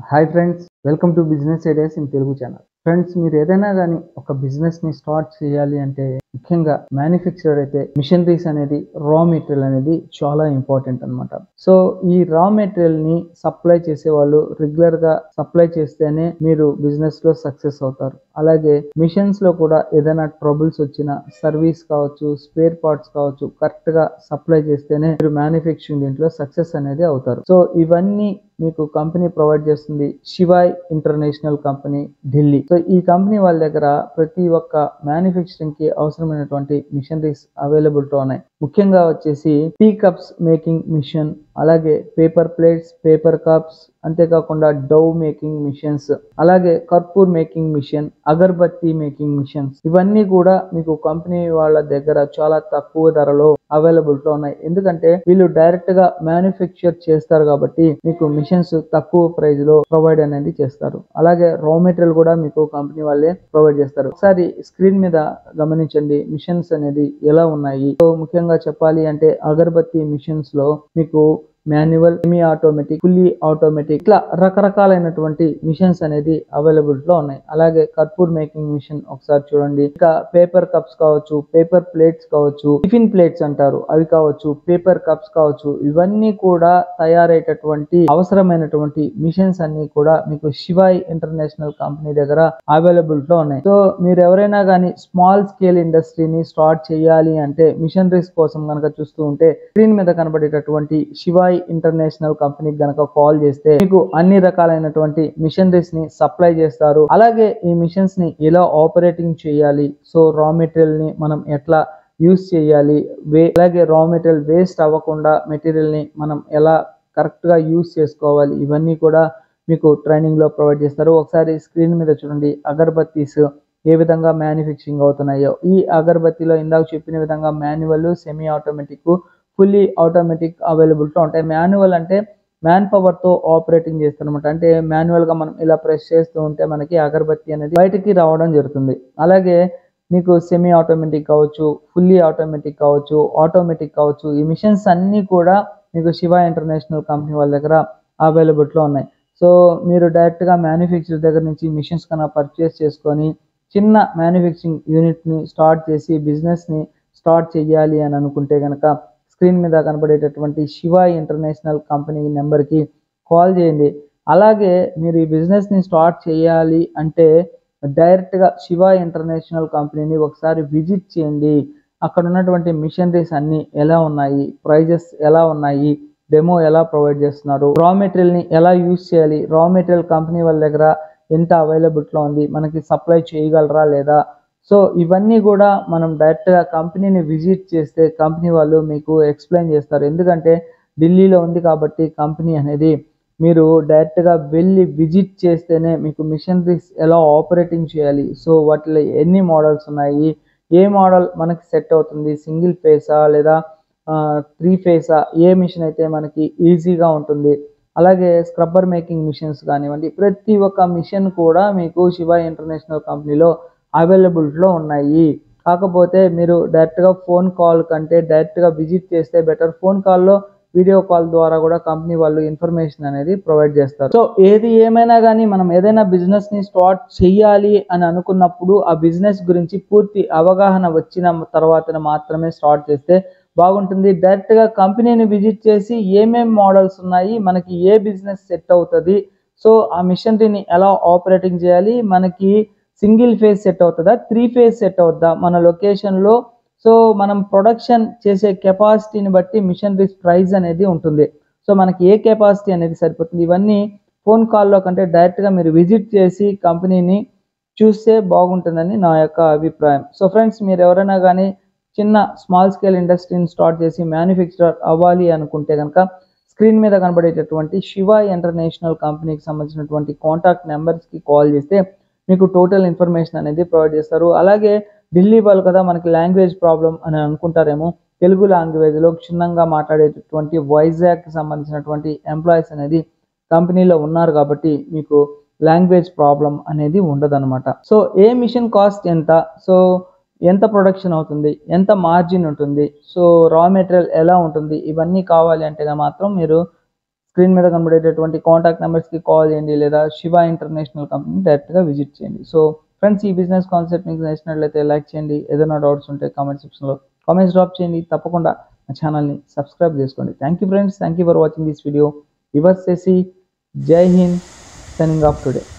Hi friends, welcome to business ideas in Telugu channel. Friends, మీరు ఏదైనా కానీ ఒక బిజినెస్ని స్టార్ట్ చేయాలి అంటే ముఖ్యంగా మ్యానుఫ్యాక్చరర్ అయితే మిషనరీస్ అనేది రా మెటీరియల్ అనేది చాలా ఇంపార్టెంట్ అనమాట. సో ఈ రా మెటీరియల్ని సప్లై చేసే వాళ్ళు రెగ్యులర్గా సప్లై చేస్తేనే మీరు బిజినెస్లో సక్సెస్ అవుతారు. అలాగే మిషన్స్లో కూడా ఏదైనా ట్రబుల్స్ వచ్చినా సర్వీస్ కావచ్చు, స్పేర్ పార్ట్స్ కావచ్చు, కరెక్ట్గా సప్లై చేస్తేనే మీరు మ్యానుఫ్యాక్చరింగ్ దీంట్లో సక్సెస్ అనేది అవుతారు. సో ఇవన్నీ మీకు కంపెనీ ప్రొవైడ్ చేస్తుంది Shivay international company, Delhi. So ఈ కంపెనీ వాళ్ళ దగ్గర ప్రతి ఒక్క మ్యానుఫ్యాక్చరింగ్ కి అవసరమైనటువంటి మిషనరీస్ అవైలబిలిటీ ఉన్నాయి. ముఖ్యంగా వచ్చేసి టీ కప్స్ మేకింగ్ మిషన్, అలాగే పేపర్ ప్లేట్స్, పేపర్ కప్స్, అంతేకాకుండా డవ్ మేకింగ్ మిషన్స్, అలాగే కర్పూర్ మేకింగ్ మిషన్, అగర్బత్తి మేకింగ్ మిషన్స్, ఇవన్నీ కూడా మీకు కంపెనీ వాళ్ళ దగ్గర చాలా తక్కువ ధరలో అవైలబిలిటీ ఉన్నాయి. ఎందుకంటే వీళ్ళు డైరెక్ట్ గా మ్యానుఫ్యాక్చర్ చేస్తారు కాబట్టి మీకు మిషన్స్ తక్కువ ప్రైస్ లో ప్రొవైడ్ అనేది చేస్తారు. అలాగే రా మెటీరియల్ కూడా మీకు కంపెనీ వాళ్ళే ప్రొవైడ్ చేస్తారు. ఒకసారి స్క్రీన్ మీద గమనించండి మిషన్స్ అనేది ఎలా ఉన్నాయి. సో ముఖ్యంగా చెప్పాలి అంటే అగర్బత్తి మిషన్స్ లో మీకు manual, semi automatic, fully automatic, ఇట్లా రకరకాలైనటువంటి మిషన్స్ అనేది అవైలబిలిటీ లో ఉన్నాయి. అలాగే కర్పూర్ మేకింగ్ మిషన్ ఒకసారి చూడండి. ఇంకా పేపర్ కప్స్ కావచ్చు, పేపర్ ప్లేట్స్ కావచ్చు, టిఫిన్ ప్లేట్స్ అంటారు అవి కావచ్చు, పేపర్ కప్స్ కావచ్చు, ఇవన్నీ కూడా తయారయ్యేటటువంటి అవసరమైనటువంటి మిషన్స్ అన్ని కూడా మీకు శివాయ్ ఇంటర్నేషనల్ కంపెనీ దగ్గర అవైలబిలిటీ లో ఉన్నాయి. సో మీరు ఎవరైనా కానీ స్మాల్ స్కేల్ ఇండస్ట్రీని స్టార్ట్ చేయాలి అంటే మిషనరీస్ కోసం కనుక చూస్తూ ఉంటే స్క్రీన్ మీద కనబడేటటువంటి శివాయ్ ఇంటర్నేషనల్ కంపెనీకి గనక కాల్ చేస్తే మీకు అన్ని రకాలైనటువంటి మిషనరీస్ ని సప్లై చేస్తారు. అలాగే ఈ మిషన్స్ ని ఎలా ఆపరేటింగ్ చేయాలి, సో రా మెటీరియల్ ని మనం ఎట్లా యూస్ చేయాలి, అలాగే రా మెటీరియల్ వేస్ట్ అవ్వకుండా మెటీరియల్ ని మనం ఎలా కరెక్ట్ గా యూస్ చేసుకోవాలి, ఇవన్నీ కూడా మీకు ట్రైనింగ్ లో ప్రొవైడ్ చేస్తారు. ఒకసారి స్క్రీన్ మీద చూడండి అగర్బత్తీస్ ఏ విధంగా మ్యానుఫ్యాక్చరింగ్ అవుతున్నాయో. ఈ అగర్బత్తిలో ఇందాక చెప్పిన విధంగా manual, semi automatic, fully automatic availability ఉంటాయి. మాన్యువల్ అంటే మ్యాన్ పవర్ తో ఆపరేటింగ్ చేస్తారనమాట. అంటే మాన్యువల్ గా మనం ఇలా ప్రెస్ చేస్తూ ఉంటే మనకి అగర్బత్తి అనేది బయటికి రావడం జరుగుతుంది. అలాగే మీకు సెమీ ఆటోమేటిక్ కావచ్చు, ఫుల్లీ ఆటోమేటిక్ కావచ్చు, ఆటోమేటిక్ కావచ్చు, ఈ మిషన్స్ అన్ని కూడా మీకు శివ ఇంటర్నేషనల్ కంపెనీ వాళ్ళ దగ్గర అవైలబిలిటీలో ఉన్నాయి. సో మీరు డైరెక్ట్ గా మ్యానుఫ్యాక్చర్ దగ్గర నుంచి మిషన్స్ కన్నా పర్చేస్ చేసుకొని చిన్న మ్యానుఫ్యాక్చరింగ్ యూనిట్ ని స్టార్ట్ చేసి బిజినెస్ ని స్టార్ట్ చేయాలి అని అనుకుంటే కనుక స్క్రీన్ మీద కనబడేటటువంటి శివాయ్ ఇంటర్నేషనల్ కంపెనీ నెంబర్కి కాల్ చేయండి. అలాగే మీరు ఈ బిజినెస్ని స్టార్ట్ చేయాలి అంటే డైరెక్ట్గా శివాయ్ ఇంటర్నేషనల్ కంపెనీని ఒకసారి విజిట్ చేయండి. అక్కడ ఉన్నటువంటి మిషనరీస్ అన్నీ ఎలా ఉన్నాయి, ప్రైజెస్ ఎలా ఉన్నాయి, డెమో ఎలా ప్రొవైడ్ చేస్తున్నారు, రా మెటీరియల్ని ఎలా యూస్ చేయాలి, రా మెటీరియల్ కంపెనీ వాళ్ళ దగ్గర ఎంత అవైలబిలిటీలో ఉంది, మనకి సప్లై చేయగలరా లేదా, సో ఇవన్నీ కూడా మనం డైరెక్ట్గా కంపెనీని విజిట్ చేస్తే కంపెనీ వాళ్ళు మీకు ఎక్స్ప్లెయిన్ చేస్తారు. ఎందుకంటే ఢిల్లీలో ఉంది కాబట్టి కంపెనీ అనేది మీరు డైరెక్ట్గా వెళ్ళి విజిట్ చేస్తేనే మీకు మిషనరీస్ ఎలా ఆపరేటింగ్ చేయాలి, సో వాటిలో ఎన్ని మోడల్స్ ఉన్నాయి, ఏ మోడల్ మనకి సెట్ అవుతుంది, సింగిల్ ఫేసా లేదా 3 ఫేసా, ఏ మిషన్ అయితే మనకి ఈజీగా ఉంటుంది, అలాగే స్క్రబ్బర్ మేకింగ్ మిషన్స్ కానివ్వండి, ప్రతి ఒక్క మిషన్ కూడా మీకు శివ ఇంటర్నేషనల్ కంపెనీలో అవైలబిలిటీలో ఉన్నాయి. కాకపోతే మీరు డైరెక్ట్గా ఫోన్ కాల్ కంటే డైరెక్ట్గా విజిట్ చేస్తే బెటర్. ఫోన్ కాల్లో, వీడియో కాల్ ద్వారా కూడా కంపెనీ వాళ్ళు ఇన్ఫర్మేషన్ అనేది ప్రొవైడ్ చేస్తారు. సో ఏది ఏమైనా కానీ మనం ఏదైనా బిజినెస్ని స్టార్ట్ చేయాలి అని అనుకున్నప్పుడు ఆ బిజినెస్ గురించి పూర్తి అవగాహన వచ్చిన తర్వాత మాత్రమే స్టార్ట్ చేస్తే బాగుంటుంది. డైరెక్ట్గా కంపెనీని విజిట్ చేసి ఏమేం మోడల్స్ ఉన్నాయి, మనకి ఏ బిజినెస్ సెట్ అవుతుంది, సో ఆ మిషనరీని ఎలా ఆపరేటింగ్ చేయాలి, మనకి సింగిల్ ఫేజ్ సెట్ అవుతుందా, 3 ఫేజ్ సెట్ అవుతుందా, మన లొకేషన్లో, సో మనం ప్రొడక్షన్ చేసే కెపాసిటీని బట్టి మిషనరీస్ ప్రైస్ అనేది ఉంటుంది. సో మనకి ఏ కెపాసిటీ అనేది సరిపోతుంది, ఇవన్నీ ఫోన్ కాల్లో కంటే డైరెక్ట్గా మీరు విజిట్ చేసి కంపెనీని చూస్తే బాగుంటుందని నా యొక్క అభిప్రాయం. సో ఫ్రెండ్స్, మీరు ఎవరైనా కానీ చిన్న స్మాల్ స్కేల్ ఇండస్ట్రీని స్టార్ట్ చేసి మ్యానుఫ్యాక్చరర్ అవ్వాలి అనుకుంటే కనుక స్క్రీన్ మీద కనబడేటటువంటి శివ ఇంటర్నేషనల్ కంపెనీకి సంబంధించినటువంటి కాంటాక్ట్ నెంబర్స్కి కాల్ చేస్తే మీకు టోటల్ ఇన్ఫర్మేషన్ అనేది ప్రొవైడ్ చేస్తారు. అలాగే ఢిల్లీ వాళ్ళు కదా మనకి లాంగ్వేజ్ ప్రాబ్లం అని అనుకుంటారేమో, తెలుగు లాంగ్వేజ్లో క్షుణ్ణంగా మాట్లాడేటటువంటి వైజాగ్కి సంబంధించినటువంటి ఎంప్లాయీస్ అనేది కంపెనీలో ఉన్నారు కాబట్టి మీకు లాంగ్వేజ్ ప్రాబ్లం అనేది ఉండదన్నమాట. సో ఏ మిషన్ కాస్ట్ ఎంత, సో ఎంత ప్రొడక్షన్ అవుతుంది, ఎంత మార్జిన్ ఉంటుంది, సో రా మెటీరియల్ ఎలా ఉంటుంది, ఇవన్నీ కావాలి అంటే మాత్రం మీరు స్క్రీన్ మీద కనబడేటటువంటి కాంటాక్ట్ నెంబర్స్కి కాల్ చేయండి, లేదా శివ ఇంటర్నేషనల్ కంపెనీ డైరెక్ట్గా విజిట్ చేయండి. సో ఫ్రెండ్స్, ఈ బిజినెస్ కాన్సెప్ట్ మీకు నచ్చినట్లయితే లైక్ చేయండి. ఏదైనా డౌట్స్ ఉంటే కామెంట్ సెక్షన్లో కామెంట్స్ డ్రాప్ చేయండి. తప్పకుండా మా ఛానల్ని సబ్స్క్రైబ్ చేసుకోండి. Thank you friends, thank you for watching this video. Your Shashi, Jai Hind, signing off today.